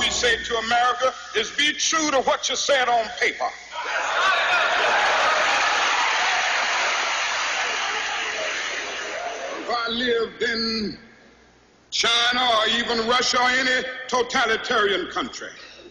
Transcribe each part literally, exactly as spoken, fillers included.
we say to America is be true to what you said on paper. If I lived in China or even Russia or any totalitarian country,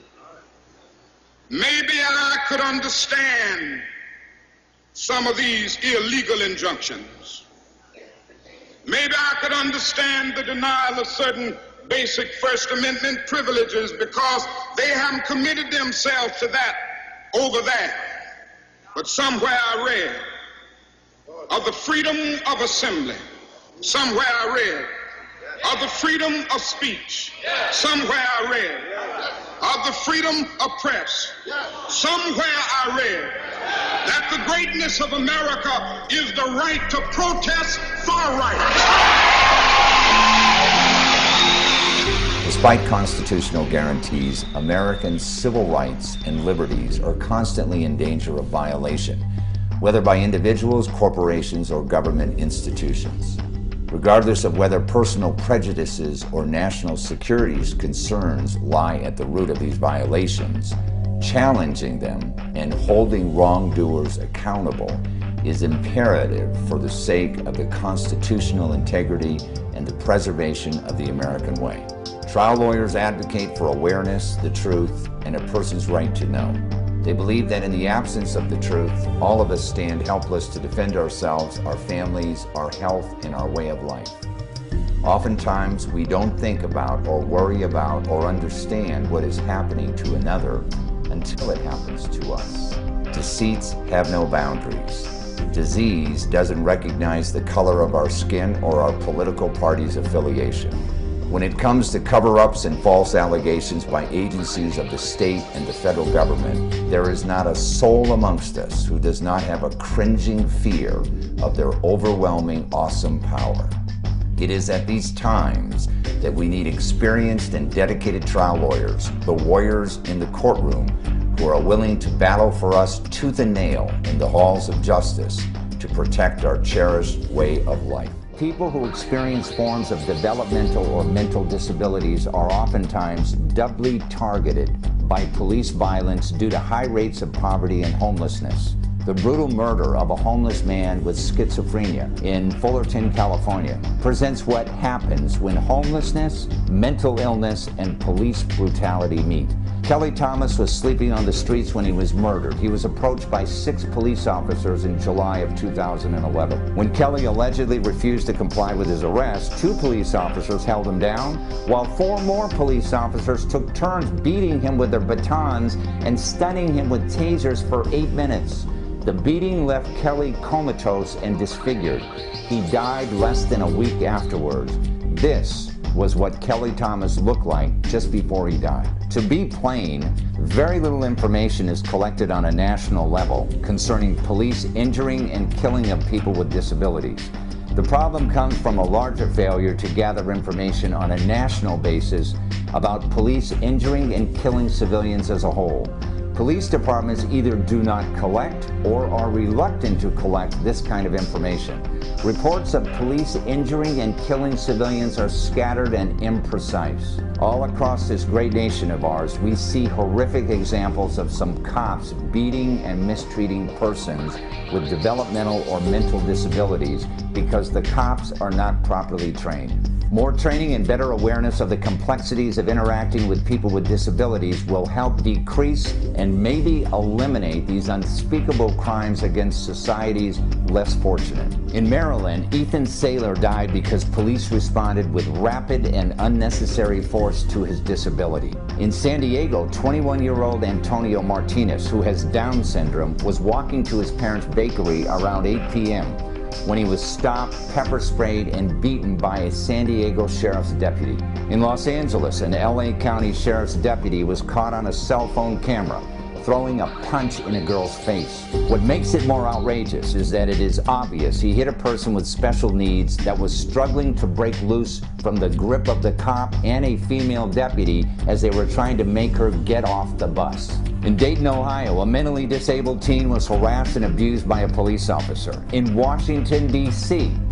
maybe I could understand some of these illegal injunctions. Maybe I could understand the denial of certain basic First Amendment privileges because they haven't committed themselves to that over there. But somewhere I read of the freedom of assembly. Somewhere I read of the freedom of speech. Somewhere I read of the freedom of press. Somewhere I read that the greatness of America is the right to protest far right. Despite constitutional guarantees, American civil rights and liberties are constantly in danger of violation, whether by individuals, corporations, or government institutions. Regardless of whether personal prejudices or national security concerns lie at the root of these violations, challenging them and holding wrongdoers accountable is imperative for the sake of the constitutional integrity and the preservation of the American way. Trial lawyers advocate for awareness, the truth, and a person's right to know. They believe that in the absence of the truth, all of us stand helpless to defend ourselves, our families, our health, and our way of life. Oftentimes, we don't think about or worry about or understand what is happening to another until it happens to us. Deceits have no boundaries. Disease doesn't recognize the color of our skin or our political party's affiliation. When it comes to cover-ups and false allegations by agencies of the state and the federal government, there is not a soul amongst us who does not have a cringing fear of their overwhelming, awesome power. It is at these times that we need experienced and dedicated trial lawyers, the warriors in the courtroom, who are willing to battle for us tooth and nail in the halls of justice to protect our cherished way of life. People who experience forms of developmental or mental disabilities are oftentimes doubly targeted by police violence due to high rates of poverty and homelessness. The brutal murder of a homeless man with schizophrenia in Fullerton, California, presents what happens when homelessness, mental illness, and police brutality meet. Kelly Thomas was sleeping on the streets when he was murdered. He was approached by six police officers in July of two thousand eleven. When Kelly allegedly refused to comply with his arrest, two police officers held him down, while four more police officers took turns beating him with their batons and stunning him with tasers for eight minutes. The beating left Kelly comatose and disfigured. He died less than a week afterwards. This was what Kelly Thomas looked like just before he died. To be plain, very little information is collected on a national level concerning police injuring and killing of people with disabilities. The problem comes from a larger failure to gather information on a national basis about police injuring and killing civilians as a whole. Police departments either do not collect or are reluctant to collect this kind of information. Reports of police injuring and killing civilians are scattered and imprecise. All across this great nation of ours, we see horrific examples of some cops beating and mistreating persons with developmental or mental disabilities because the cops are not properly trained. More training and better awareness of the complexities of interacting with people with disabilities will help decrease and maybe eliminate these unspeakable crimes against society's less fortunate. In Maryland, Ethan Saylor died because police responded with rapid and unnecessary force to his disability. In San Diego, twenty-one-year-old Antonio Martinez, who has Down syndrome, was walking to his parents' bakery around eight p m when he was stopped, pepper sprayed, and beaten by a San Diego sheriff's deputy. In Los Angeles, an L A County sheriff's deputy was caught on a cell phone camera throwing a punch in a girl's face. What makes it more outrageous is that it is obvious he hit a person with special needs that was struggling to break loose from the grip of the cop and a female deputy as they were trying to make her get off the bus. In Dayton, Ohio, a mentally disabled teen was harassed and abused by a police officer. In Washington, D C,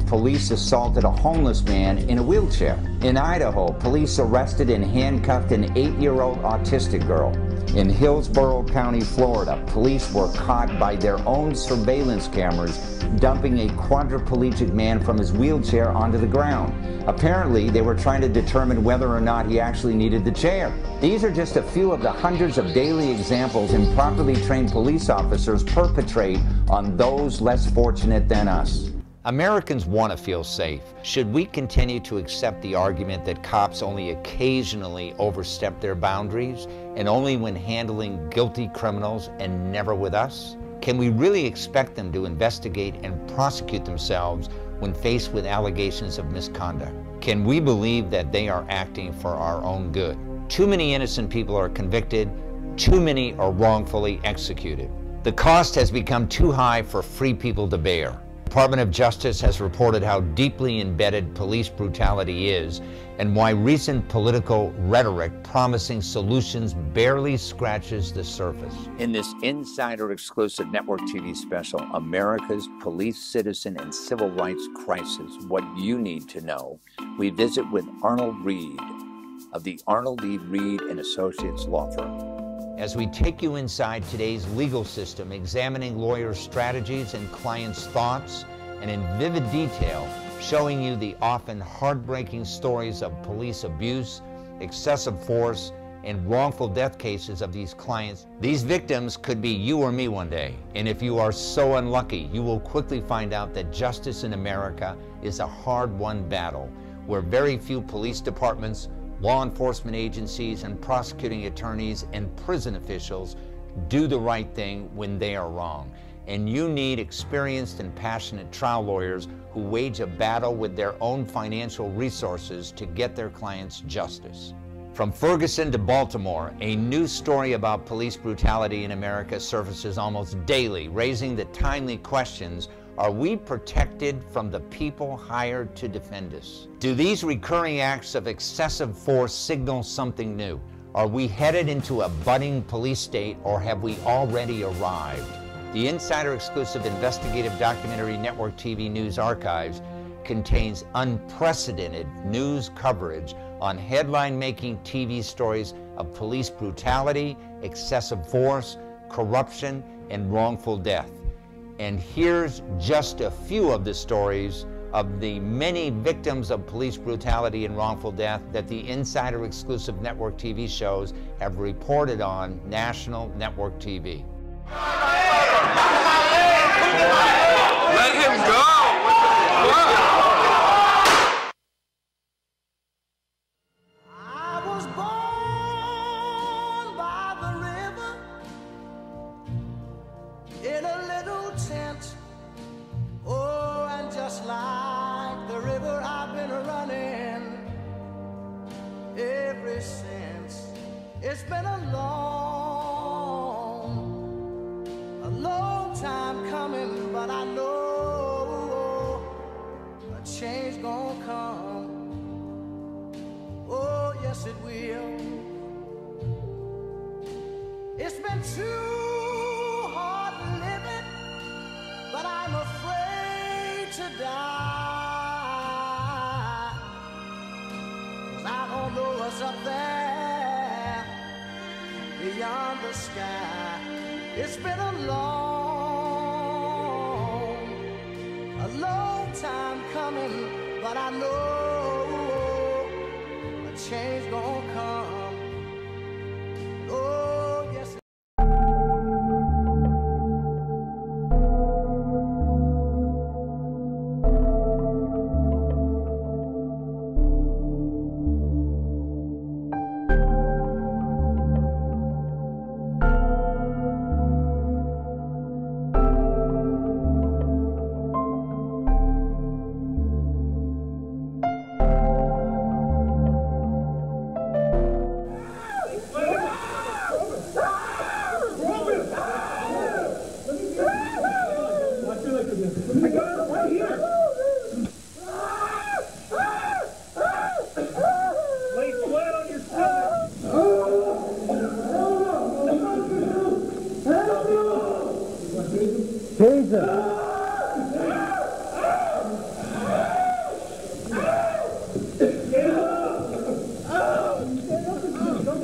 police assaulted a homeless man in a wheelchair. In Idaho, police arrested and handcuffed an eight-year-old autistic girl. In Hillsborough County, Florida, police were caught by their own surveillance cameras dumping a quadriplegic man from his wheelchair onto the ground. Apparently, they were trying to determine whether or not he actually needed the chair. These are just a few of the hundreds of daily examples improperly trained police officers perpetrate on those less fortunate than us. Americans want to feel safe. Should we continue to accept the argument that cops only occasionally overstep their boundaries and only when handling guilty criminals and never with us? Can we really expect them to investigate and prosecute themselves when faced with allegations of misconduct? Can we believe that they are acting for our own good? Too many innocent people are convicted, too many are wrongfully executed. The cost has become too high for free people to bear. The Department of Justice has reported how deeply embedded police brutality is and why recent political rhetoric promising solutions barely scratches the surface. In this insider-exclusive network T V special, America's Police, Citizen, and Civil Rights Crisis, What You Need to Know, we visit with Arnold Reed of the Arnold E. Reed and Associates law firm. As we take you inside today's legal system, examining lawyers' strategies and clients' thoughts, and in vivid detail, showing you the often heartbreaking stories of police abuse, excessive force, and wrongful death cases of these clients. These victims could be you or me one day, and if you are so unlucky, you will quickly find out that justice in America is a hard-won battle, where very few police departments, law enforcement agencies, and prosecuting attorneys and prison officials do the right thing when they are wrong. And you need experienced and passionate trial lawyers who wage a battle with their own financial resources to get their clients justice. From Ferguson to Baltimore, a new story about police brutality in America surfaces almost daily, raising the timely questions: are we protected from the people hired to defend us? Do these recurring acts of excessive force signal something new? Are we headed into a budding police state, or have we already arrived? The Insider-exclusive investigative documentary network T V News Archives contains unprecedented news coverage on headline-making T V stories of police brutality, excessive force, corruption, and wrongful death. And here's just a few of the stories of the many victims of police brutality and wrongful death that the Insider Exclusive Network T V shows have reported on national network T V. Let him go! What the fuck? I was born by the river in a little tent. Oh, and just like the river, I've been running ever since. It's been a long, a long time coming, but I know a change gonna come. Oh, yes it will. It's been too hard living, but I'm afraid to die, 'cause I don't know what's up there beyond the sky. It's been a long, a long time coming, but I know a change gonna come. Oh, yes.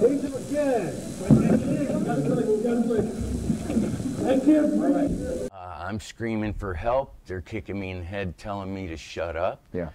Uh, I'm screaming for help. They're kicking me in the head, telling me to shut up. Yeah.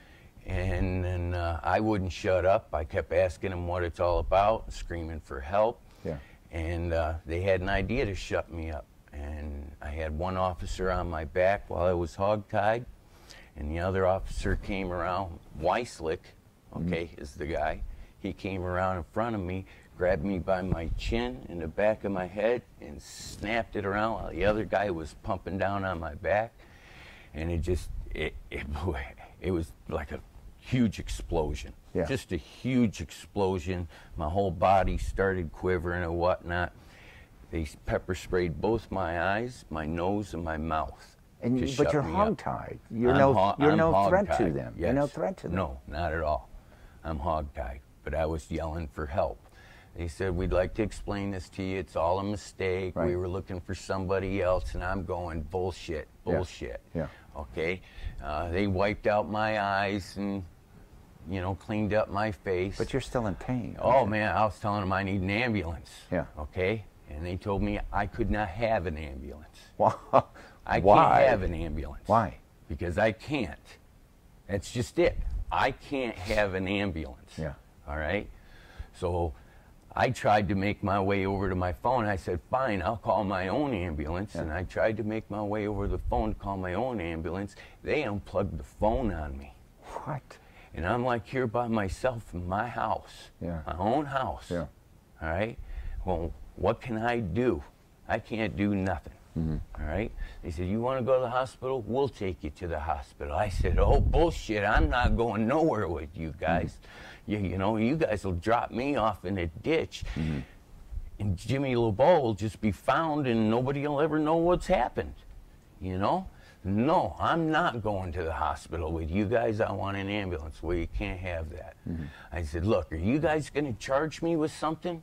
And then uh, I wouldn't shut up. I kept asking them what it's all about, screaming for help. Yeah. And uh, they had an idea to shut me up. And I had one officer on my back while I was hogtied, and the other officer came around. Weisslich, okay, mm-hmm. is the guy. He came around in front of me, grabbed me by my chin and the back of my head, and snapped it around while the other guy was pumping down on my back. And it just, it, it, it was like a huge explosion. Yeah. Just a huge explosion. My whole body started quivering and whatnot. They pepper sprayed both my eyes, my nose, and my mouth. And you, but you're hogtied. You're I'm no, ho you're I'm no threat to hog-tied, them. Yes. You're no threat to them. No, not at all. I'm hogtied, but I was yelling for help. They said, we'd like to explain this to you. It's all a mistake. Right. We were looking for somebody else, and I'm going, bullshit, bullshit. Yeah. Yeah. Okay? Uh, they wiped out my eyes and, you know, cleaned up my face. But you're still in pain. Oh, man, I was telling them I need an ambulance. Yeah. Okay? And they told me I could not have an ambulance. Why? I Why? can't have an ambulance. Why? Because I can't. That's just it. I can't have an ambulance. Yeah. All right? So I tried to make my way over to my phone. I said, fine, I'll call my own ambulance. Yeah. And I tried to make my way over the phone to call my own ambulance. They unplugged the phone on me. What? And I'm like here by myself in my house. Yeah. My own house. Yeah. All right? Well, what can I do? I can't do nothing. Mm-hmm. All right? They said, you want to go to the hospital? We'll take you to the hospital. I said, oh, bullshit. I'm not going nowhere with you guys. Mm-hmm. you, you know, you guys will drop me off in a ditch. Mm-hmm. And Jimmy LeBeau will just be found and nobody will ever know what's happened. You know? No, I'm not going to the hospital with you guys. I want an ambulance. Well, you can't have that. Mm-hmm. I said, look, are you guys going to charge me with something?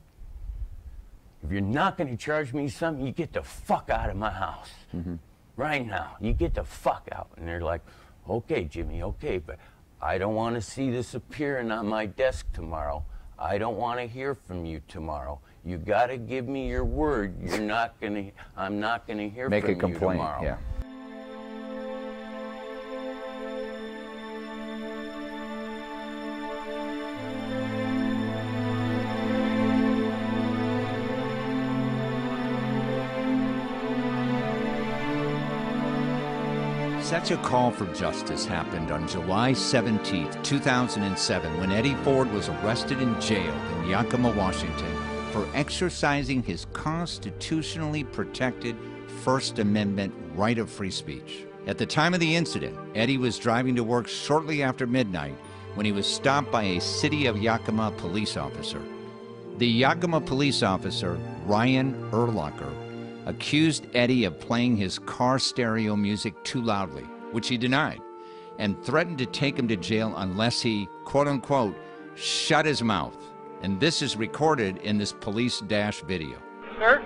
If you're not going to charge me something, you get the fuck out of my house. Mm-hmm. Right now. You get the fuck out. And they're like, okay, Jimmy, okay, but I don't want to see this appearing on my desk tomorrow. I don't want to hear from you tomorrow. You got to give me your word. You're not going to, I'm not going to hear Make from a complaint, you tomorrow. Yeah. Such a call for justice happened on July seventeenth, two thousand seven, when Eddie Ford was arrested and jailed in Yakima, Washington, for exercising his constitutionally protected First Amendment right of free speech. At the time of the incident, Eddie was driving to work shortly after midnight when he was stopped by a City of Yakima police officer. The Yakima police officer, Ryan Erlacher, accused Eddie of playing his car stereo music too loudly, which he denied, and threatened to take him to jail unless he, quote-unquote, shut his mouth. And this is recorded in this police dash video. Sir,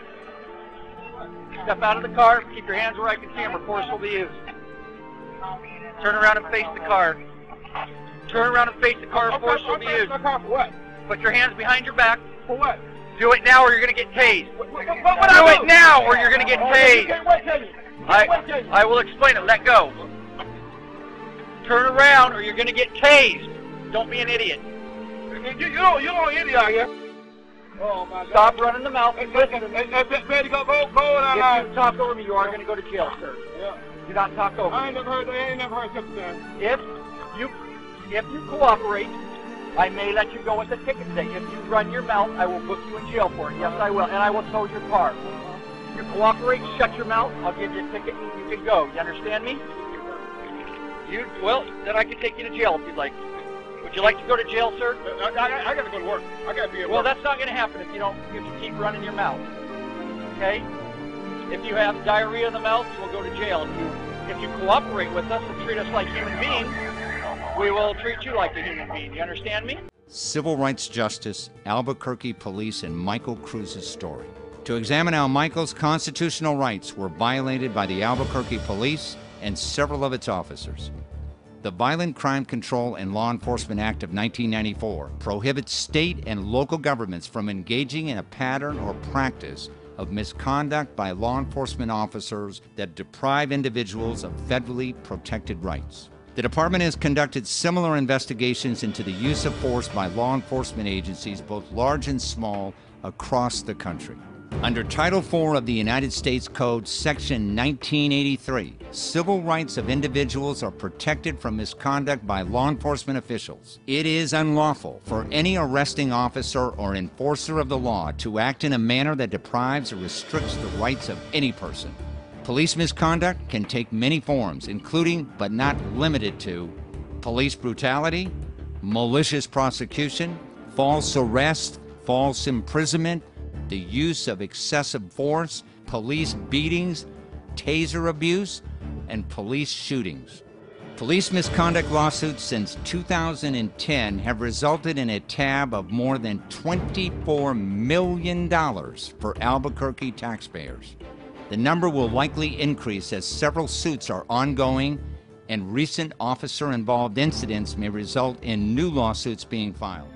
step out of the car, keep your hands where I can see them, or force will be used. Turn around and face the car. Turn around and face the car, or force will be used. For what? Put your hands behind your back. For what? Do it now or you're going to get tased. What, what, what, do it now or you're going to get tased. You can't wait till you. You I, can't wait till you. I will explain it. Let go. Turn around or you're going to get tased. Don't be an idiot. You, you don't, you don't idiot out here. Oh, my God. Stop running the mouth. Listen, baby, go, go, go. If you talk over me, you are going to go to jail, sir. Yeah. Do not talk over I ain't me. never heard, I ain't never heard something there. If you, if you cooperate, I may let you go with a ticket today. If you run your mouth, I will put you in jail for it. Yes, I will. And I will tow your car. If you cooperate, shut your mouth, I'll give you a ticket and you can go. You understand me? You, well, then I can take you to jail if you'd like. Would you like to go to jail, sir? I, I, I gotta go to work. I gotta be at Well, work. that's not going to happen if you don't, if you keep running your mouth. Okay? If you have diarrhea in the mouth, you will go to jail. If you, if you cooperate with us and treat us like human beings, we will treat you like a human being. You understand me? Civil rights justice, Albuquerque police, and Michael Cruz's story. To examine how Michael's constitutional rights were violated by the Albuquerque police and several of its officers. The Violent Crime Control and Law Enforcement Act of nineteen ninety-four prohibits state and local governments from engaging in a pattern or practice of misconduct by law enforcement officers that deprive individuals of federally protected rights. The department has conducted similar investigations into the use of force by law enforcement agencies, both large and small, across the country. Under Title four of the United States Code, Section nineteen eighty-three, civil rights of individuals are protected from misconduct by law enforcement officials. It is unlawful for any arresting officer or enforcer of the law to act in a manner that deprives or restricts the rights of any person. Police misconduct can take many forms, including, but not limited to, police brutality, malicious prosecution, false arrest, false imprisonment, the use of excessive force, police beatings, taser abuse, and police shootings. Police misconduct lawsuits since two thousand ten have resulted in a tab of more than twenty-four million dollars for Albuquerque taxpayers. The number will likely increase as several suits are ongoing and recent officer-involved incidents may result in new lawsuits being filed.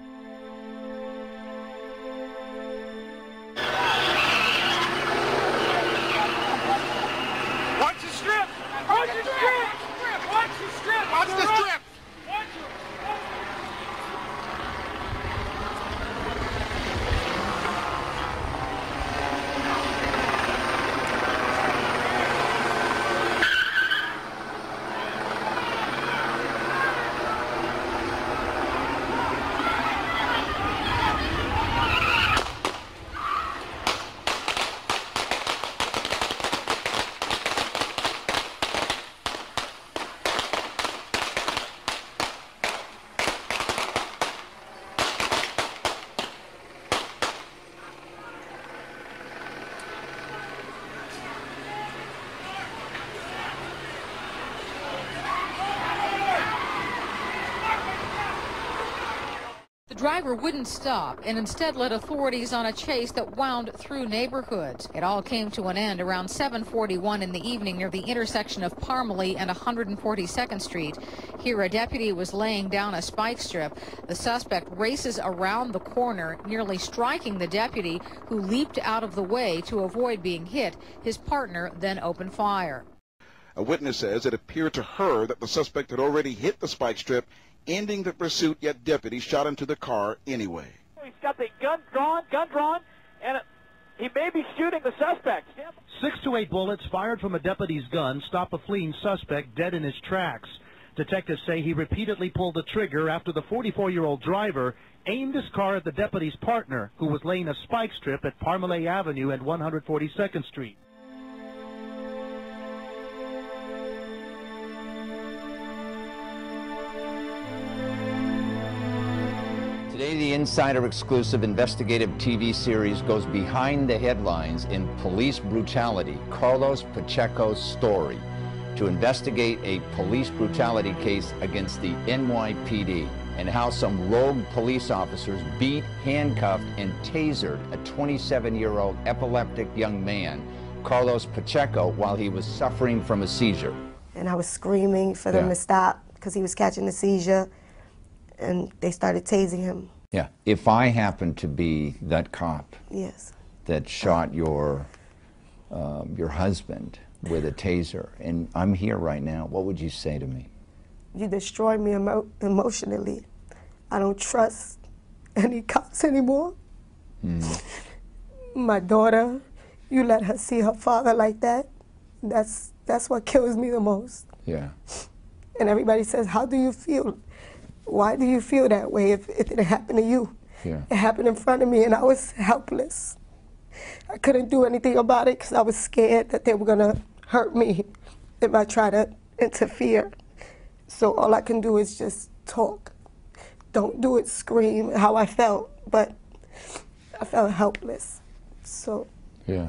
The driver wouldn't stop and instead led authorities on a chase that wound through neighborhoods. It all came to an end around seven forty-one in the evening near the intersection of Parmalee and one hundred forty-second Street. Here, a deputy was laying down a spike strip. The suspect races around the corner, nearly striking the deputy, who leaped out of the way to avoid being hit. His partner then opened fire. A witness says it appeared to her that the suspect had already hit the spike strip, ending the pursuit, yet deputies shot into the car anyway. He's got the gun drawn, gun drawn, and he may be shooting the suspect. Six to eight bullets fired from a deputy's gun stop a fleeing suspect dead in his tracks. Detectives say he repeatedly pulled the trigger after the forty-four-year-old driver aimed his car at the deputy's partner, who was laying a spike strip at Parmalee Avenue and one hundred forty-second Street. Today, the Insider exclusive investigative T V series goes behind the headlines in Police Brutality, Carlos Pacheco's story, to investigate a police brutality case against the N Y P D and how some rogue police officers beat, handcuffed, and tasered a twenty-seven-year-old epileptic young man, Carlos Pacheco, while he was suffering from a seizure. And I was screaming for them Yeah. to stop because he was catching a seizure, and they started tasing him. Yeah. If I happened to be that cop Yes. that shot your um, your husband with a taser, and I'm here right now, what would you say to me? You destroyed me emo emotionally. I don't trust any cops anymore. Mm. My daughter, you let her see her father like that. That's that's what kills me the most. Yeah. And everybody says, how do you feel? Why do you feel that way if, if it happened to you? Yeah. It happened in front of me and I was helpless. I couldn't do anything about it because I was scared that they were going to hurt me if I tried to interfere. So all I can do is just talk. Don't do it, scream, how I felt, but I felt helpless. So. Yeah.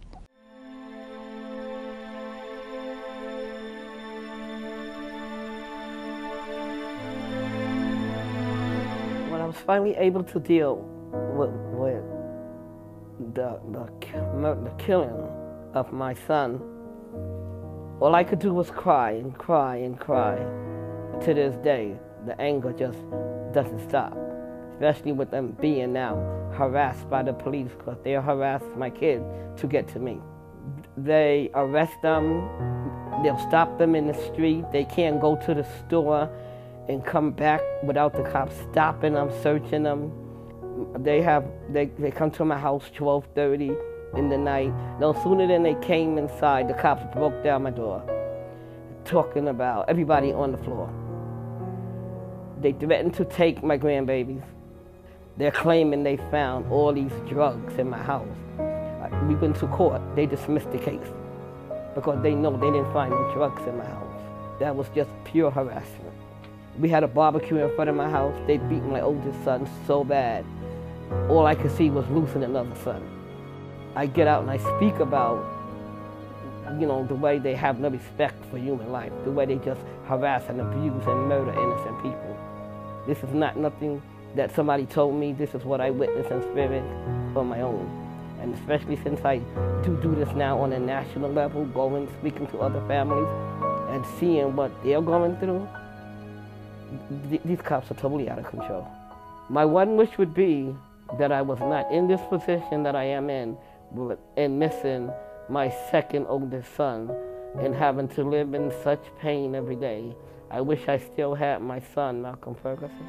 When I was finally able to deal with, with the, the, the killing of my son, all I could do was cry and cry and cry to this day, the anger just doesn't stop, especially with them being now harassed by the police because they harass my kid to get to me. They arrest them, they'll stop them in the street, they can't go to the store and come back without the cops stopping them, searching them. They have, they, they come to my house twelve thirty in the night. No sooner than they came inside, the cops broke down my door, talking about everybody on the floor. They threatened to take my grandbabies. They're claiming they found all these drugs in my house. We went to court, they dismissed the case because they know they didn't find no drugs in my house. That was just pure harassment. We had a barbecue in front of my house. They beat my oldest son so bad. All I could see was losing another son. I get out and I speak about, you know, the way they have no respect for human life, the way they just harass and abuse and murder innocent people. This is not nothing that somebody told me. This is what I witnessed and experienced on my own. And especially since I do do this now on a national level, going, speaking to other families and seeing what they're going through, th these cops are totally out of control. My one wish would be that I was not in this position that I am in and missing my second oldest son and having to live in such pain every day. I wish I still had my son, Malcolm Ferguson.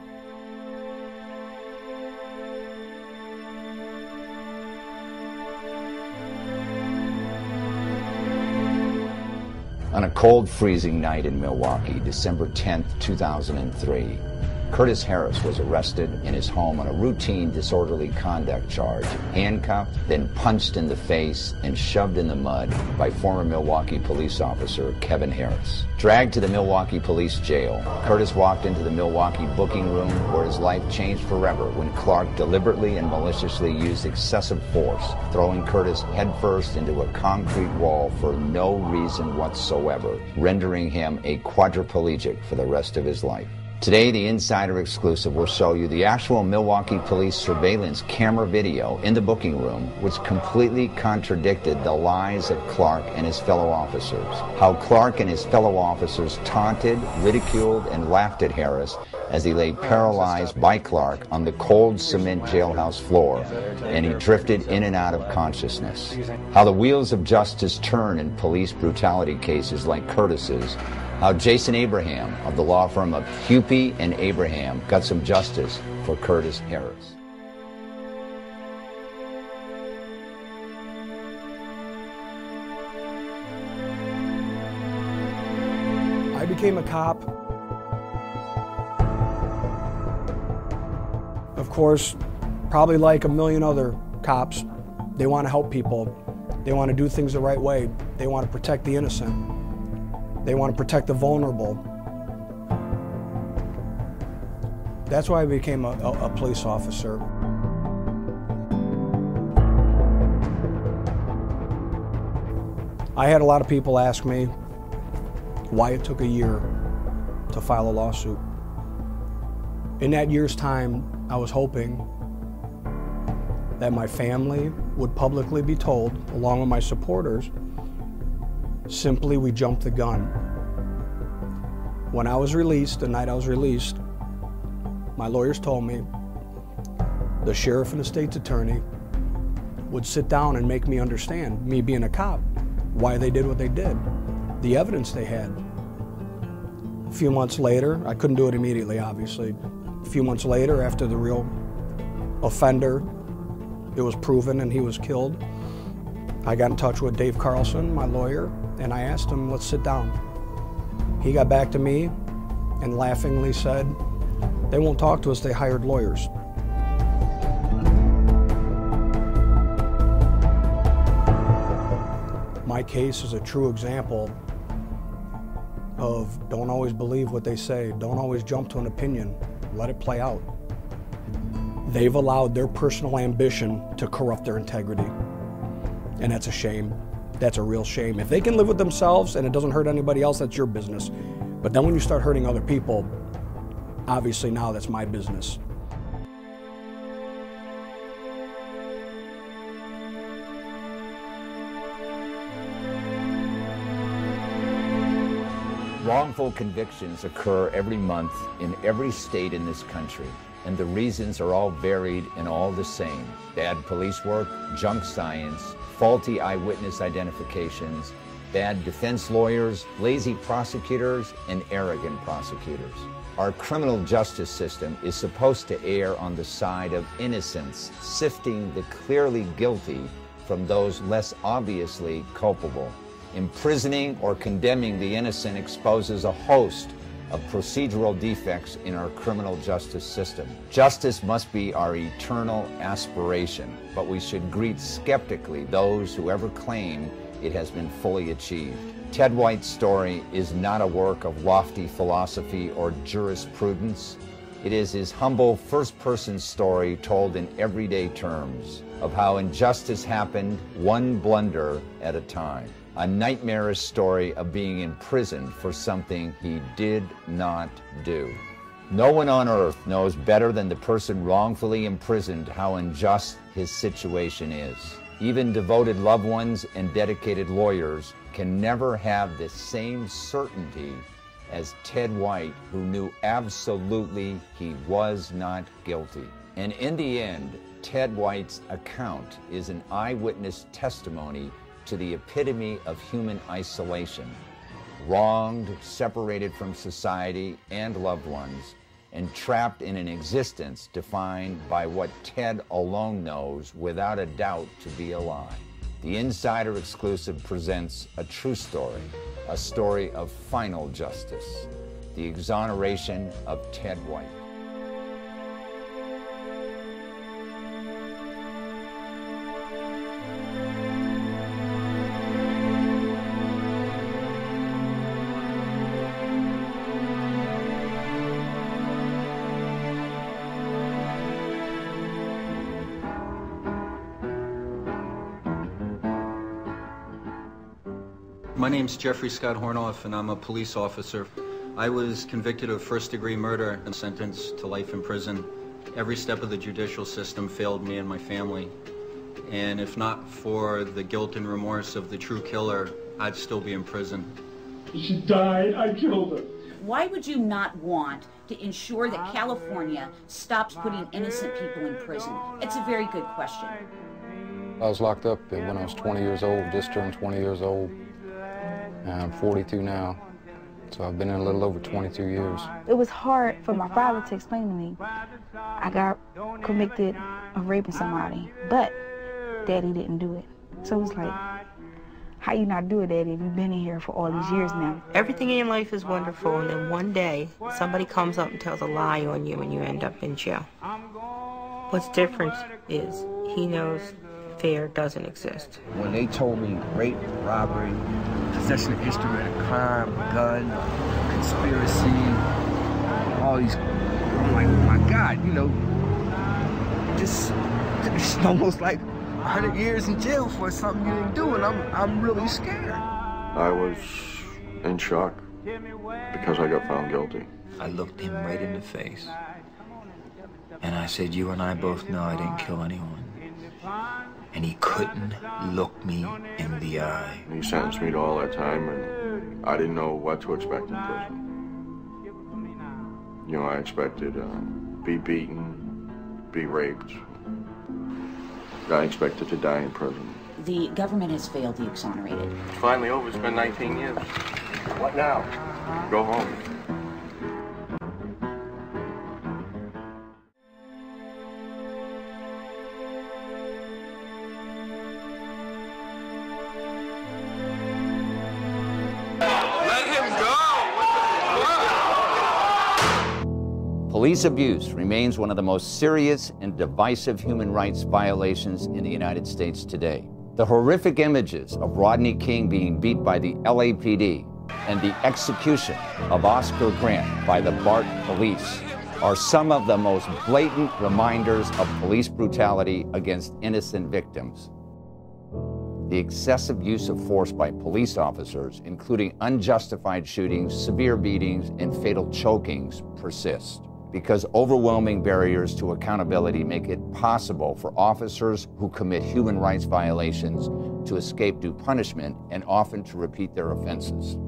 On a cold, freezing night in Milwaukee, December tenth, two thousand three, Curtis Harris was arrested in his home on a routine disorderly conduct charge, handcuffed, then punched in the face and shoved in the mud by former Milwaukee police officer Kevin Harris. Dragged to the Milwaukee police jail, Curtis walked into the Milwaukee booking room where his life changed forever when Clark deliberately and maliciously used excessive force, throwing Curtis headfirst into a concrete wall for no reason whatsoever, rendering him a quadriplegic for the rest of his life. Today, the Insider Exclusive will show you the actual Milwaukee police surveillance camera video in the booking room, which completely contradicted the lies of Clark and his fellow officers. How Clark and his fellow officers taunted, ridiculed, and laughed at Harris as he lay paralyzed by Clark on the cold cement jailhouse floor, and he drifted in and out of consciousness. How the wheels of justice turn in police brutality cases like Curtis's. How Jason Abraham of the law firm of Hupy and Abraham got some justice for Curtis Harris. I became a cop. Of course, probably like a million other cops, they want to help people. They want to do things the right way. They want to protect the innocent. They want to protect the vulnerable. That's why I became a, a, a police officer. I had a lot of people ask me why it took a year to file a lawsuit. In that year's time, I was hoping that my family would publicly be told, along with my supporters, simply we jumped the gun. When I was released, the night I was released, my lawyers told me the sheriff and the state's attorney would sit down and make me understand, me being a cop, why they did what they did, the evidence they had. A few months later, I couldn't do it immediately, obviously. A few months later, after the real offender, it was proven and he was killed, I got in touch with Dave Carlson, my lawyer, and I asked him, let's sit down. He got back to me and laughingly said, they won't talk to us, they hired lawyers. My case is a true example of don't always believe what they say, don't always jump to an opinion, let it play out. They've allowed their personal ambition to corrupt their integrity, and that's a shame. That's a real shame. If they can live with themselves and it doesn't hurt anybody else, that's your business. But then when you start hurting other people, obviously now that's my business. Wrongful convictions occur every month in every state in this country, and the reasons are all varied and all the same. Bad police work, junk science, faulty eyewitness identifications, bad defense lawyers, lazy prosecutors, and arrogant prosecutors. Our criminal justice system is supposed to err on the side of innocence, sifting the clearly guilty from those less obviously culpable. Imprisoning or condemning the innocent exposes a host of procedural defects in our criminal justice system. Justice must be our eternal aspiration, but we should greet skeptically those who ever claim it has been fully achieved. Ted White's story is not a work of lofty philosophy or jurisprudence. It is his humble first-person story told in everyday terms of how injustice happened one blunder at a time. A nightmarish story of being imprisoned for something he did not do. No one on earth knows better than the person wrongfully imprisoned how unjust his situation is. Even devoted loved ones and dedicated lawyers can never have the same certainty as Ted White, who knew absolutely he was not guilty. And in the end, Ted White's account is an eyewitness testimony to the epitome of human isolation. Wronged, separated from society and loved ones, and trapped in an existence defined by what Ted alone knows without a doubt to be a lie. The Insider Exclusive presents a true story, a story of final justice, the exoneration of Ted White. My name's Jeffrey Scott Hornoff, and I'm a police officer. I was convicted of first-degree murder and sentenced to life in prison. Every step of the judicial system failed me and my family. And if not for the guilt and remorse of the true killer, I'd still be in prison. She died, I killed her. Why would you not want to ensure that California stops putting innocent people in prison? It's a very good question. I was locked up when I was twenty years old, just turned twenty years old. I'm forty-two now, so I've been in a little over twenty-two years. It was hard for my father to explain to me. I got convicted of raping somebody, but Daddy didn't do it. So it was like, how you not do it, Daddy, if you've been in here for all these years now? Everything in your life is wonderful, and then one day, somebody comes up and tells a lie on you and you end up in jail. What's different is he knows fear doesn't exist. When they told me rape, robbery, possession of instrument of crime, gun, conspiracy, all these, I'm like, oh my God, you know, just, it's almost like one hundred years in jail for something you didn't do, and I'm, I'm really scared. I was in shock because I got found guilty. I looked him right in the face, and I said, you and I both know I didn't kill anyone. And he couldn't look me in the eye. He sentenced me to all that time, and I didn't know what to expect in prison. You know, I expected uh, be beaten, be raped. I expected to die in prison. The government has failed the exonerated. It's finally over. It's been nineteen years. What now? Go home. Police abuse remains one of the most serious and divisive human rights violations in the United States today. The horrific images of Rodney King being beat by the L A P D and the execution of Oscar Grant by the BART police are some of the most blatant reminders of police brutality against innocent victims. The excessive use of force by police officers, including unjustified shootings, severe beatings, and fatal chokings, persist, because overwhelming barriers to accountability make it possible for officers who commit human rights violations to escape due punishment and often to repeat their offenses.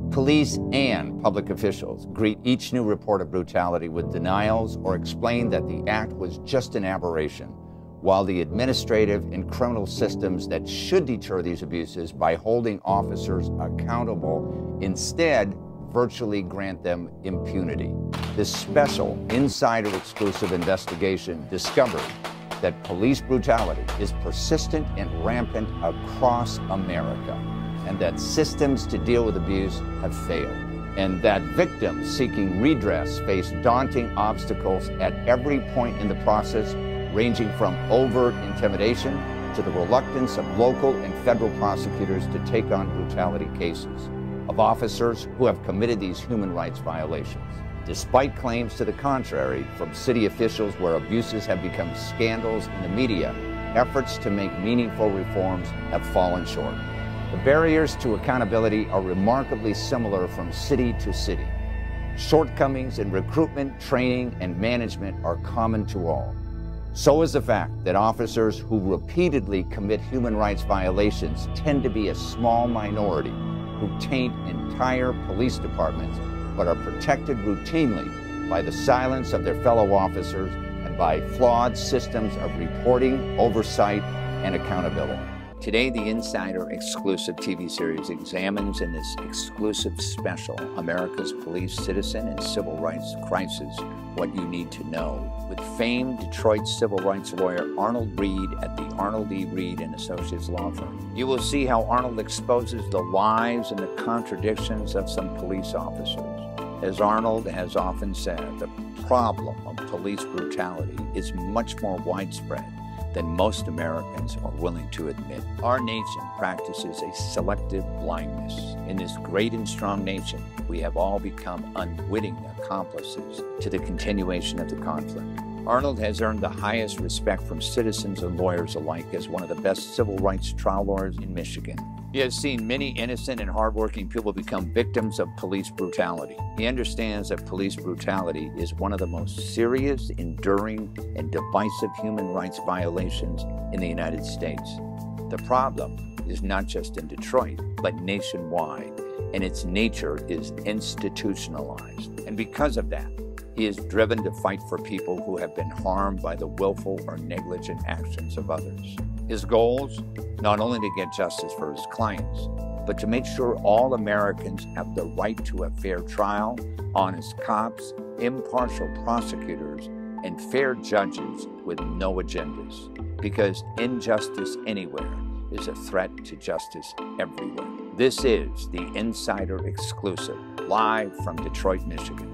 Police and public officials greet each new report of brutality with denials or explain that the act was just an aberration, while the administrative and criminal systems that should deter these abuses by holding officers accountable instead virtually grant them impunity. This special insider-exclusive investigation discovered that police brutality is persistent and rampant across America, and that systems to deal with abuse have failed, and that victims seeking redress face daunting obstacles at every point in the process, ranging from overt intimidation to the reluctance of local and federal prosecutors to take on brutality cases of officers who have committed these human rights violations. Despite claims to the contrary from city officials where abuses have become scandals in the media, efforts to make meaningful reforms have fallen short. The barriers to accountability are remarkably similar from city to city. Shortcomings in recruitment, training, and management are common to all. So is the fact that officers who repeatedly commit human rights violations tend to be a small minority who taint entire police departments but are protected routinely by the silence of their fellow officers and by flawed systems of reporting, oversight, and accountability. Today, the Insider exclusive T V series examines in this exclusive special America's police, citizen, and civil rights crisis, what you need to know, with famed Detroit civil rights lawyer Arnold Reed at the Arnold E. Reed and Associates law firm. You will see how Arnold exposes the lies and the contradictions of some police officers. As Arnold has often said, the problem of police brutality is much more widespread than most Americans are willing to admit. Our nation practices a selective blindness. In this great and strong nation, we have all become unwitting accomplices to the continuation of the conflict. Arnold has earned the highest respect from citizens and lawyers alike as one of the best civil rights trial lawyers in Michigan. He has seen many innocent and hardworking people become victims of police brutality. He understands that police brutality is one of the most serious, enduring, and divisive human rights violations in the United States. The problem is not just in Detroit, but nationwide, and its nature is institutionalized. And because of that, he is driven to fight for people who have been harmed by the willful or negligent actions of others. His goals, not only to get justice for his clients, but to make sure all Americans have the right to a fair trial, honest cops, impartial prosecutors, and fair judges with no agendas. Because injustice anywhere is a threat to justice everywhere. This is the Insider Exclusive, live from Detroit, Michigan.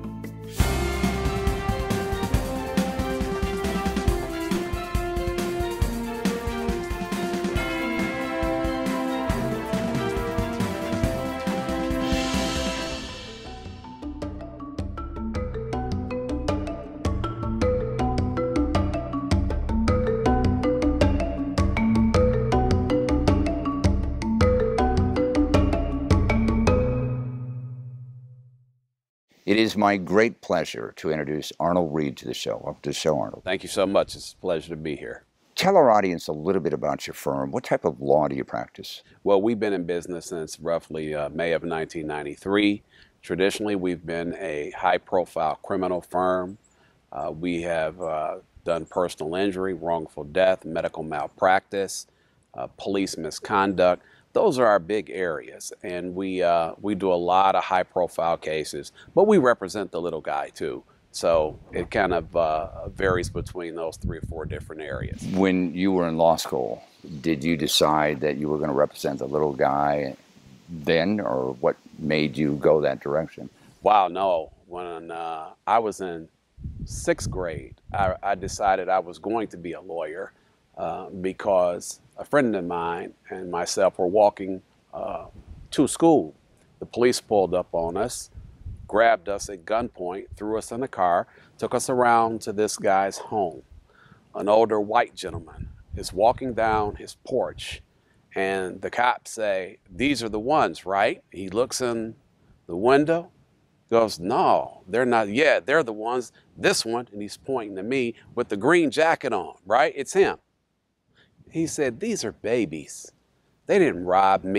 It is my great pleasure to introduce Arnold Reed to the show. Welcome to the show, Arnold. Thank you so much. It's a pleasure to be here. Tell our audience a little bit about your firm. What type of law do you practice? Well, we've been in business since roughly uh, May of nineteen ninety-three. Traditionally, we've been a high-profile criminal firm. Uh, we have uh, done personal injury, wrongful death, medical malpractice, uh, police misconduct. Those are our big areas, and we uh, we do a lot of high-profile cases, but we represent the little guy too. So it kind of uh, varies between those three or four different areas. When you were in law school, did you decide that you were going to represent the little guy then, or what made you go that direction? Wow, no. When uh, I was in sixth grade, I, I decided I was going to be a lawyer uh, because a friend of mine and myself were walking uh, to school. The police pulled up on us, grabbed us at gunpoint, threw us in a car, took us around to this guy's home. An older white gentleman is walking down his porch, and the cops say, "These are the ones, right?" He looks in the window, goes, "No, they're not. Yeah, they're the ones. This one," and he's pointing to me with the green jacket on, right? It's him. He said, "These are babies. They didn't rob me.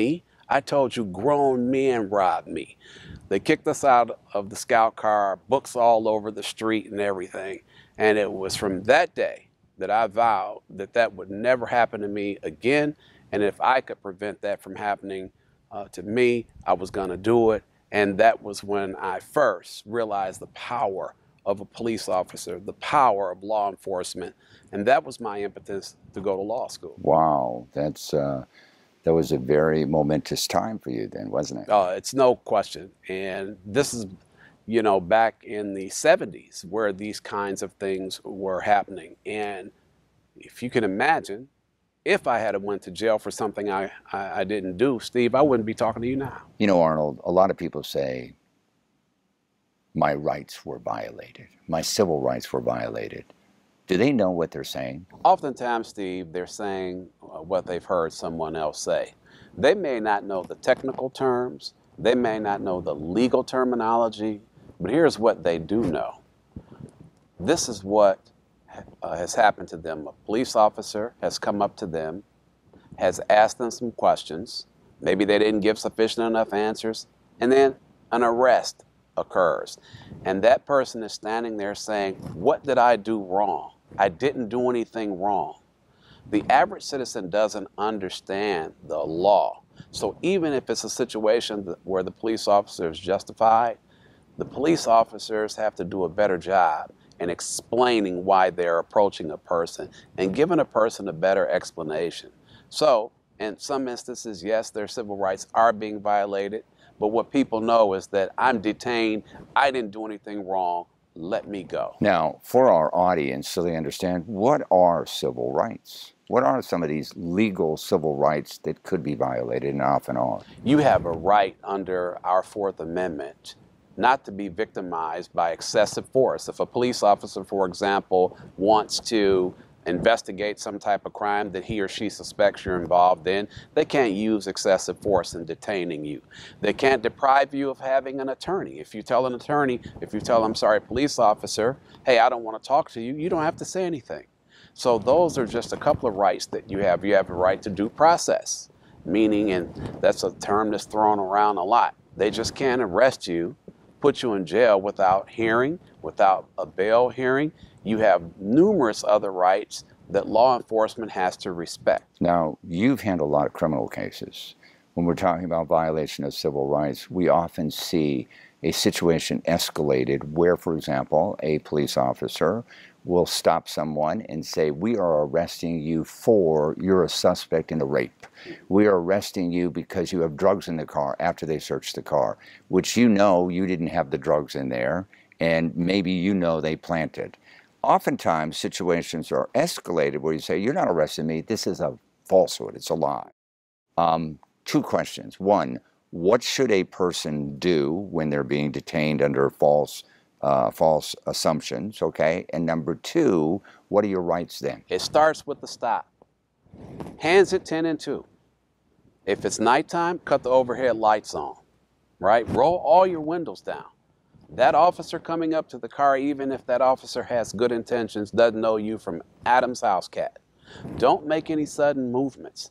I told you grown men robbed me. They kicked us out of the scout car, books all over the street and everything. And it was from that day that I vowed that that would never happen to me again. And if I could prevent that from happening uh, to me, I was going to do it. And that was when I first realized the power of a police officer, the power of law enforcement. And that was my impetus to go to law school. Wow, that's uh, that was a very momentous time for you then, wasn't it? Uh, it's no question. And this is, you know, back in the seventies where these kinds of things were happening. And if you can imagine, if I had went to jail for something I, I, I didn't do, Steve, I wouldn't be talking to you now. You know, Arnold, a lot of people say my rights were violated. My civil rights were violated. Do they know what they're saying? Oftentimes, Steve, they're saying uh, what they've heard someone else say. They may not know the technical terms. They may not know the legal terminology. But here's what they do know. This is what uh, has happened to them. A police officer has come up to them, has asked them some questions. Maybe they didn't give sufficient enough answers. And then an arrest occurs. And that person is standing there saying, what did I do wrong? I didn't do anything wrong. The average citizen doesn't understand the law. So even if it's a situation where the police officer is justified, the police officers have to do a better job in explaining why they're approaching a person and giving a person a better explanation. So in some instances, yes, their civil rights are being violated. But what people know is that I'm detained, I didn't do anything wrong, let me go. Now, for our audience, so they understand, what are civil rights? What are some of these legal civil rights that could be violated and often are? You have a right under our Fourth Amendment not to be victimized by excessive force. If a police officer, for example, wants to investigate some type of crime that he or she suspects you're involved in, they can't use excessive force in detaining you. They can't deprive you of having an attorney. If you tell an attorney, if you tell, I'm sorry, police officer, hey, I don't want to talk to you, you don't have to say anything. So those are just a couple of rights that you have. You have a right to due process, meaning, and that's a term that's thrown around a lot, they just can't arrest you, put you in jail without hearing, without a bail hearing. You have numerous other rights that law enforcement has to respect. Now, you've handled a lot of criminal cases. When we're talking about violation of civil rights, we often see a situation escalated where, for example, a police officer will stop someone and say, we are arresting you for, you're a suspect in a rape. We are arresting you because you have drugs in the car after they searched the car, which you know you didn't have the drugs in there, and maybe you know they planted. Oftentimes, situations are escalated where you say, you're not arresting me, this is a falsehood, it's a lie. Um, two questions. One, what should a person do when they're being detained under false, uh, false assumptions, okay? And number two, what are your rights then? It starts with the stop. Hands at ten and two. If it's nighttime, cut the overhead lights on, right? Roll all your windows down. That officer coming up to the car, even if that officer has good intentions, doesn't know you from Adam's house cat. Don't make any sudden movements.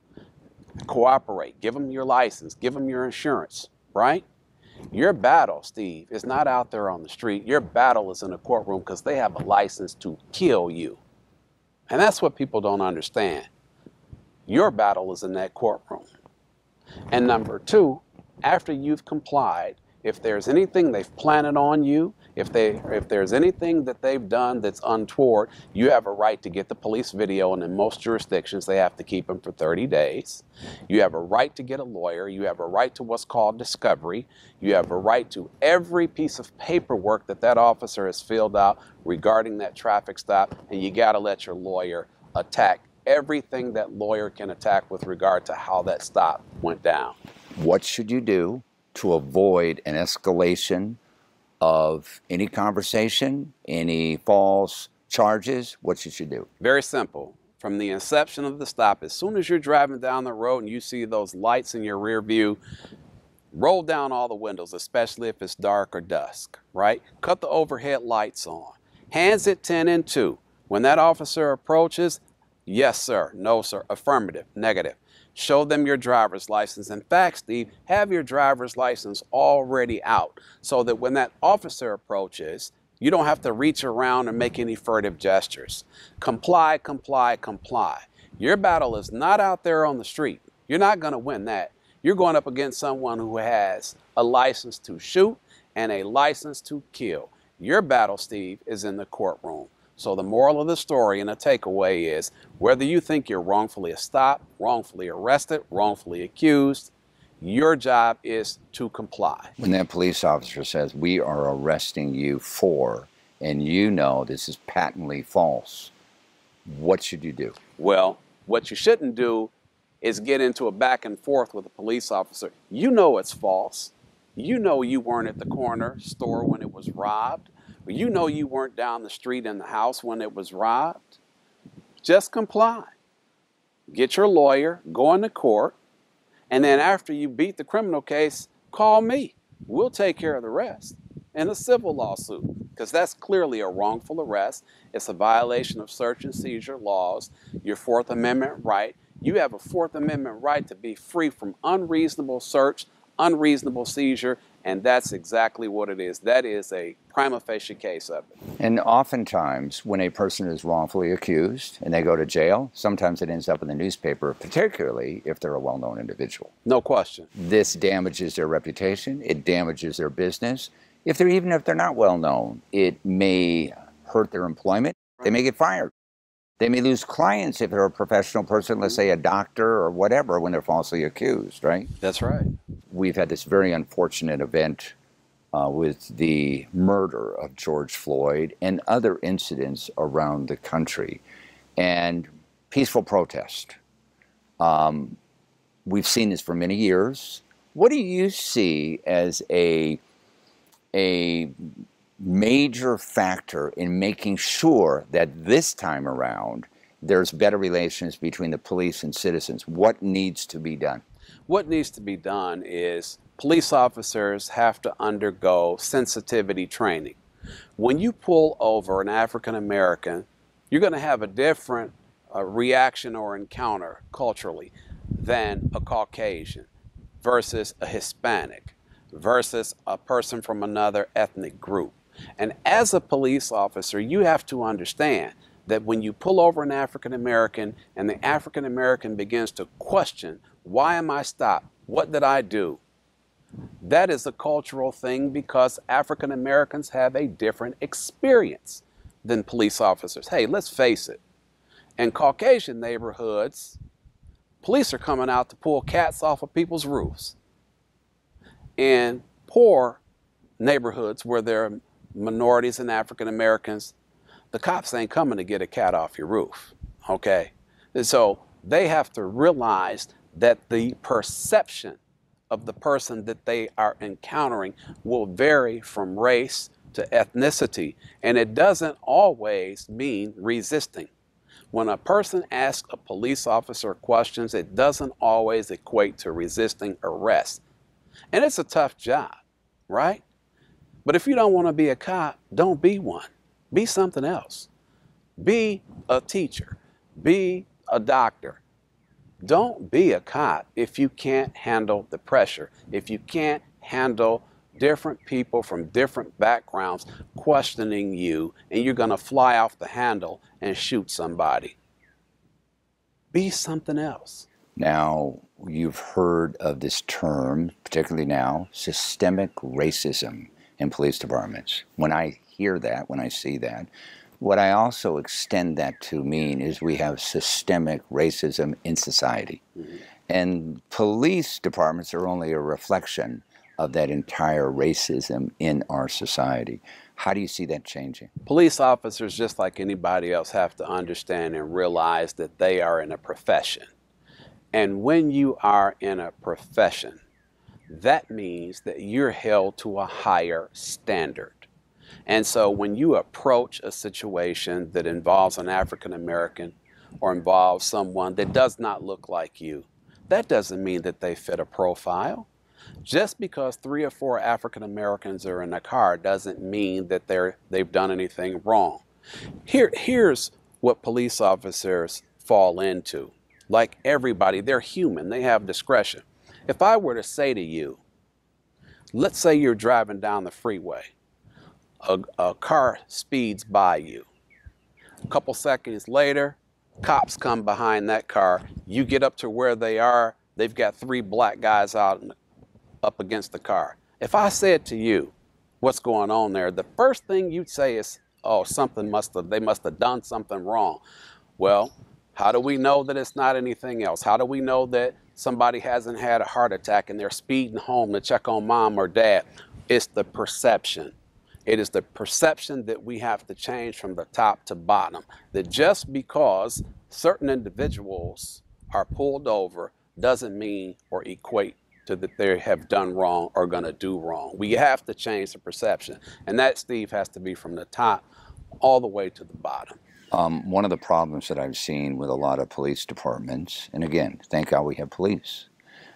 Cooperate. Give them your license. Give them your insurance, right? Your battle, Steve, is not out there on the street. Your battle is in a courtroom because they have a license to kill you. And that's what people don't understand. Your battle is in that courtroom. And number two, after you've complied, if there's anything they've planted on you, if they, if there's anything that they've done that's untoward, you have a right to get the police video, and in most jurisdictions, they have to keep them for thirty days. You have a right to get a lawyer. You have a right to what's called discovery. You have a right to every piece of paperwork that that officer has filled out regarding that traffic stop, and you got to let your lawyer attack everything that lawyer can attack with regard to how that stop went down. What should you do to avoid an escalation of any conversation, any false charges? What should you do? Very simple. From the inception of the stop, as soon as you're driving down the road and you see those lights in your rear view, roll down all the windows, especially if it's dark or dusk, right? Cut the overhead lights on. Hands at ten and two. When that officer approaches, Yes, sir. No, sir. Affirmative. Negative. Show them your driver's license. In fact, Steve, have your driver's license already out so that when that officer approaches, you don't have to reach around and make any furtive gestures. Comply, comply, comply. Your battle is not out there on the street. You're not going to win that. You're going up against someone who has a license to shoot and a license to kill. Your battle, Steve, is in the courtroom. So the moral of the story and the takeaway is whether you think you're wrongfully stopped, wrongfully arrested, wrongfully accused, your job is to comply. When that police officer says, we are arresting you for, and you know this is patently false, what should you do? Well, what you shouldn't do is get into a back and forth with a police officer. You know it's false. You know you weren't at the corner store when it was robbed. You know you weren't down the street in the house when it was robbed. Just comply. Get your lawyer, go into court, and then after you beat the criminal case, call me. We'll take care of the rest in a civil lawsuit, because that's clearly a wrongful arrest. It's a violation of search and seizure laws, your Fourth Amendment right. You have a Fourth Amendment right to be free from unreasonable search, unreasonable seizure, and that's exactly what it is. That is a prima facie case of it. And oftentimes, when a person is wrongfully accused and they go to jail, sometimes it ends up in the newspaper, particularly if they're a well-known individual. No question. This damages their reputation. It damages their business. If they're, even if they're not well-known, it may hurt their employment. They may get fired. They may lose clients if they're a professional person, let's say a doctor or whatever, when they're falsely accused, right? That's right. We've had this very unfortunate event uh, with the murder of George Floyd and other incidents around the country. And peaceful protest. Um, we've seen this for many years. What do you see as a, a major factor in making sure that this time around there's better relations between the police and citizens? What needs to be done? What needs to be done is police officers have to undergo sensitivity training. When you pull over an African American, you're going to have a different uh, reaction or encounter culturally than a Caucasian versus a Hispanic versus a person from another ethnic group. And as a police officer, you have to understand that when you pull over an African American and the African American begins to question, why am I stopped? What did I do? That is a cultural thing because African Americans have a different experience than police officers. Hey, let's face it. In Caucasian neighborhoods, police are coming out to pull cats off of people's roofs. In poor neighborhoods where there are minorities and African Americans, the cops ain't coming to get a cat off your roof, okay? And so they have to realize that the perception of the person that they are encountering will vary from race to ethnicity, and it doesn't always mean resisting. When a person asks a police officer questions, it doesn't always equate to resisting arrest. And it's a tough job, right? But if you don't want to be a cop, don't be one. Be something else. Be a teacher. Be a doctor. Don't be a cop if you can't handle the pressure, if you can't handle different people from different backgrounds questioning you, and you're going to fly off the handle and shoot somebody. Be something else. Now, you've heard of this term, particularly now, systemic racism in police departments. When I hear that, when I see that, what I also extend that to mean is we have systemic racism in society. Mm-hmm. And police departments are only a reflection of that entire racism in our society. How do you see that changing? Police officers, just like anybody else, have to understand and realize that they are in a profession. And when you are in a profession, that means that you're held to a higher standard. And so when you approach a situation that involves an African American or involves someone that does not look like you, that doesn't mean that they fit a profile. Just because three or four African Americans are in a car doesn't mean that they're, they've done anything wrong. Here, here's what police officers fall into. Like everybody, they're human, they have discretion. If I were to say to you, let's say you're driving down the freeway, a, a car speeds by you. A couple seconds later, cops come behind that car. You get up to where they are, they've got three black guys out up against the car. If I said to you, what's going on there, the first thing you'd say is, oh, something must have, they must have done something wrong. Well, how do we know that it's not anything else? How do we know that somebody hasn't had a heart attack and they're speeding home to check on mom or dad? It's the perception. It is the perception that we have to change from the top to bottom. That just because certain individuals are pulled over doesn't mean or equate to that they have done wrong or going to do wrong. We have to change the perception. And that, Steve, has to be from the top all the way to the bottom. Um, one of the problems that I've seen with a lot of police departments, and again, thank God we have police,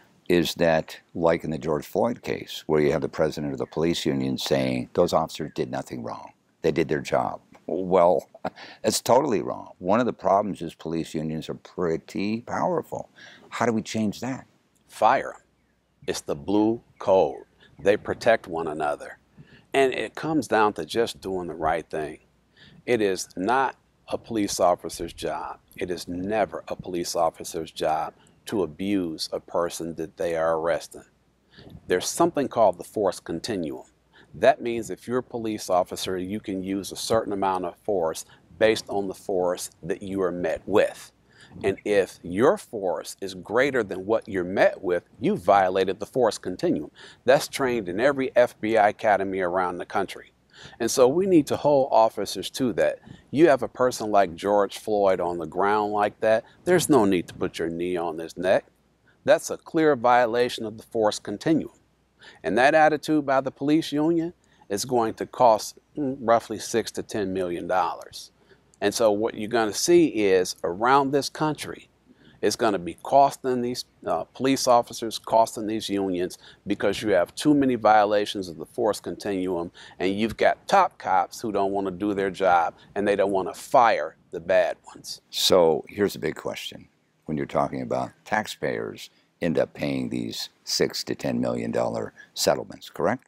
is that, like in the George Floyd case, where you have the president of the police union saying, those officers did nothing wrong. They did their job. Well, that's totally wrong. One of the problems is police unions are pretty powerful. How do we change that? Fire them. It's the blue code. They protect one another. And it comes down to just doing the right thing. It is not a police officer's job. It is never a police officer's job to abuse a person that they are arresting. There's something called the force continuum. That means if you're a police officer, you can use a certain amount of force based on the force that you are met with. And if your force is greater than what you're met with, you violated the force continuum. That's trained in every F B I academy around the country. And so we need to hold officers to that. You have a person like George Floyd on the ground like that, there's no need to put your knee on his neck. That's a clear violation of the force continuum. And that attitude by the police union is going to cost mm, roughly six to ten million dollars. And so what you're going to see is around this country, it's going to be costing these uh, police officers, costing these unions, because you have too many violations of the force continuum, and you've got top cops who don't want to do their job, and they don't want to fire the bad ones. So here's a big question. When you're talking about taxpayers end up paying these six to ten million dollar settlements, correct?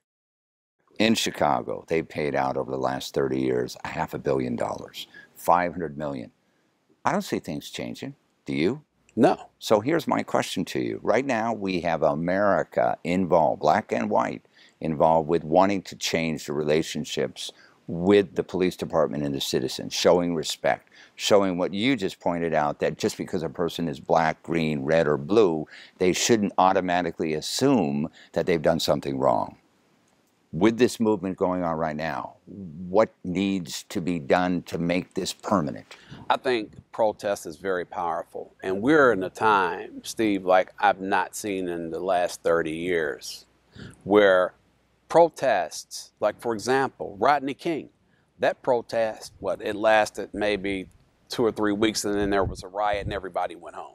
In Chicago, they paid out over the last thirty years a half a billion dollars, five hundred million. I don't see things changing. Do you? No. So here's my question to you. Right now, we have America involved, black and white, involved with wanting to change the relationships with the police department and the citizens, showing respect, showing what you just pointed out, that just because a person is black, green, red, or blue, they shouldn't automatically assume that they've done something wrong. With this movement going on right now, what needs to be done to make this permanent? I think protest is very powerful. And we're in a time, Steve, like I've not seen in the last thirty years, where protests, like for example, Rodney King, that protest, what, it lasted maybe two or three weeks and then there was a riot and everybody went home.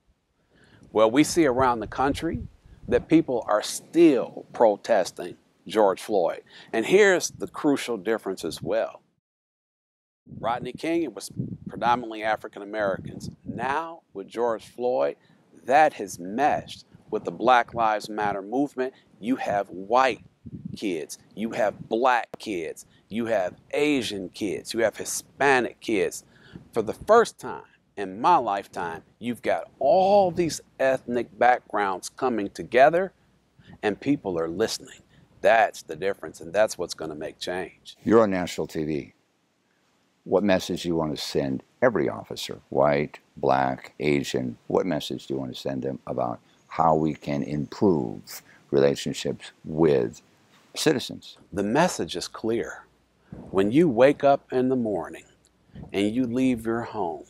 Well, we see around the country that people are still protesting George Floyd. And here's the crucial difference as well. Rodney King, it was predominantly African Americans. Now with George Floyd, that has meshed with the Black Lives Matter movement. You have white kids, you have black kids, you have Asian kids, you have Hispanic kids. For the first time in my lifetime, you've got all these ethnic backgrounds coming together and people are listening. That's the difference, and that's what's going to make change. You're on national T V. What message do you want to send every officer, white, black, Asian? What message do you want to send them about how we can improve relationships with citizens? The message is clear. When you wake up in the morning and you leave your home,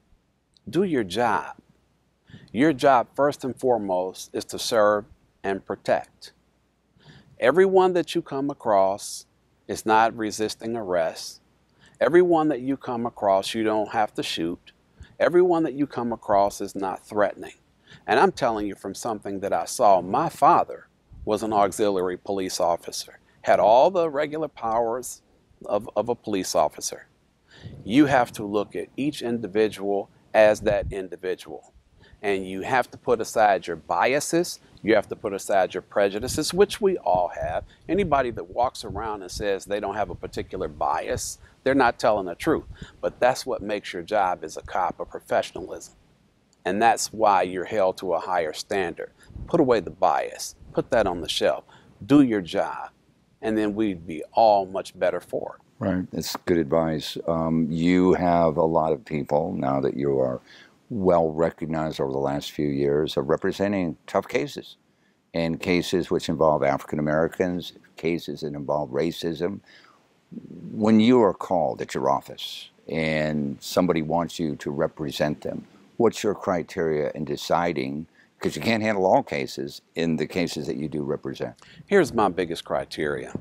do your job. Your job, first and foremost, is to serve and protect. Everyone that you come across is not resisting arrest. Everyone that you come across, you don't have to shoot. Everyone that you come across is not threatening. And I'm telling you from something that I saw. My father was an auxiliary police officer, had all the regular powers of, of a police officer. You have to look at each individual as that individual. And you have to put aside your biases, you have to put aside your prejudices, which we all have. Anybody that walks around and says they don't have a particular bias, they're not telling the truth. But that's what makes your job as a cop, a professionalism. And that's why you're held to a higher standard. Put away the bias, put that on the shelf, do your job, and then we'd be all much better for it. Right, that's good advice. Um, you have a lot of people now that you are well recognized over the last few years of representing tough cases, and cases which involve African Americans, cases that involve racism. When you are called at your office and somebody wants you to represent them, what's your criteria in deciding, because you can't handle all cases, in the cases that you do represent? Here's my biggest criteria.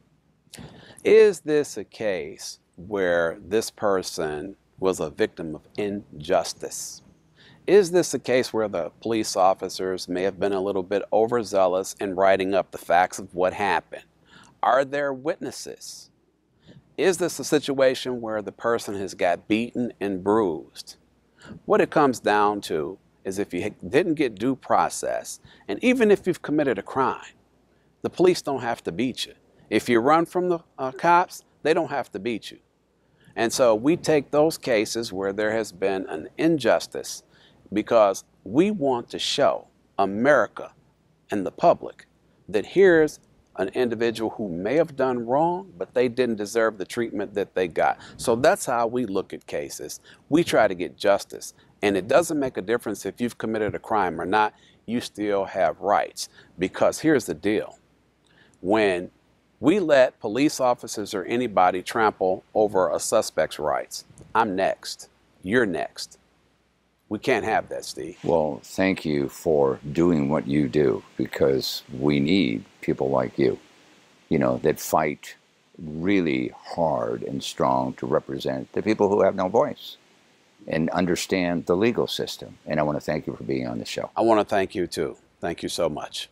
Is this a case where this person was a victim of injustice? Is this a case where the police officers may have been a little bit overzealous in writing up the facts of what happened? Are there witnesses? Is this a situation where the person has got beaten and bruised? What it comes down to is if you didn't get due process, and even if you've committed a crime, the police don't have to beat you. If you run from the uh, cops, they don't have to beat you. And so we take those cases where there has been an injustice because we want to show America and the public that here's an individual who may have done wrong, but they didn't deserve the treatment that they got. So that's how we look at cases. We try to get justice. And it doesn't make a difference if you've committed a crime or not, you still have rights. Because here's the deal. When we let police officers or anybody trample over a suspect's rights, I'm next. You're next. We can't have that, Steve. Well, thank you for doing what you do, because we need people like you, you know, that fight really hard and strong to represent the people who have no voice and understand the legal system. And I want to thank you for being on the show. I want to thank you too. Thank you so much.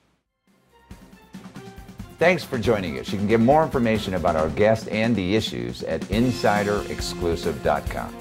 Thanks for joining us. You can get more information about our guest and the issues at insider exclusive dot com.